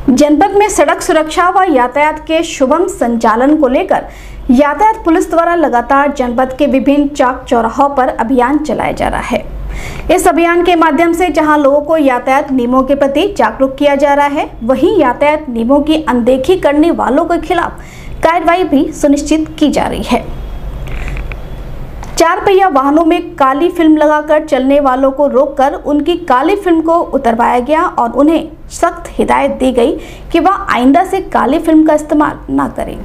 जनपद में सड़क सुरक्षा व यातायात के सुगम संचालन को लेकर यातायात पुलिस द्वारा लगातार जनपद के विभिन्न चौक चौराहों पर अभियान चलाया जा रहा है। इस अभियान के माध्यम से जहां लोगों को यातायात नियमों के प्रति जागरूक किया जा रहा है, वहीं यातायात नियमों की अनदेखी करने वालों के खिलाफ कार्रवाई भी सुनिश्चित की जा रही है। 4 पहिया वाहनों में काली फिल्म लगाकर चलने वालों को रोककर उनकी काली फिल्म को उतरवाया गया और उन्हें सख्त हिदायत दी गई कि वह आइंदा से काली फिल्म का इस्तेमाल न करें।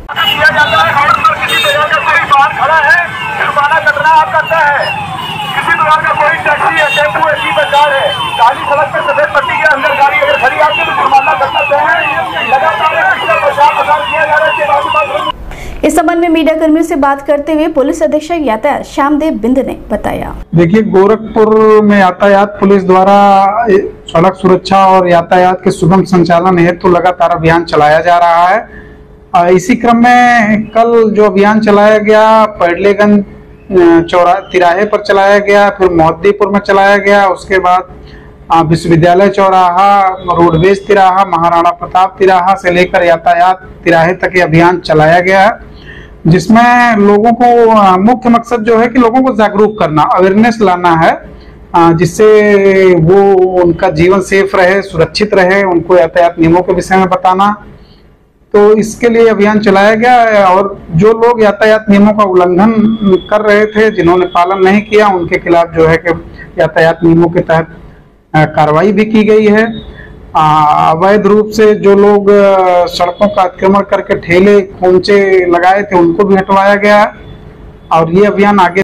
किसी प्रकार का कोई टैक्सी है, टेम्पो है, जीप है, कार है, काली सड़क पर सफेद पट्टी के अंदर गाड़ी अगर खड़ी आती है तो जुर्माना कर सकते हैं। लगातार प्रचार किया जा रहा है। इस संबंध में मीडिया कर्मियों से बात करते हुए पुलिस अधीक्षक यातायात श्यामदेव बिंद ने बताया। देखिए, गोरखपुर में यातायात पुलिस द्वारा सड़क सुरक्षा और यातायात के सुगम संचालन हेतु लगातार अभियान चलाया जा रहा है। इसी क्रम में कल जो अभियान चलाया गया, पैडलेगंज तिराहे पर चलाया गया, फिर मोहद्दीपुर में चलाया गया, उसके बाद विश्वविद्यालय चौराहा, रोडवेज तिराहा, महाराणा प्रताप तिराहा से लेकर यातायात तिराहे तक ये अभियान चलाया गया, जिसमें लोगों को मुख्य मकसद जो है कि लोगों को जागरूक करना, अवेयरनेस लाना है, जिससे वो उनका जीवन सेफ रहे, सुरक्षित रहे, उनको यातायात नियमों के विषय में बताना। तो इसके लिए अभियान चलाया गया और जो लोग यातायात नियमों का उल्लंघन कर रहे थे, जिन्होंने पालन नहीं किया, उनके खिलाफ जो है कि यातायात नियमों के तहत कार्रवाई भी की गई है। अवैध रूप से जो लोग सड़कों का अतिक्रमण करके ठेले खोमचे लगाए थे, उनको भी हटवाया गया और ये अभियान आगे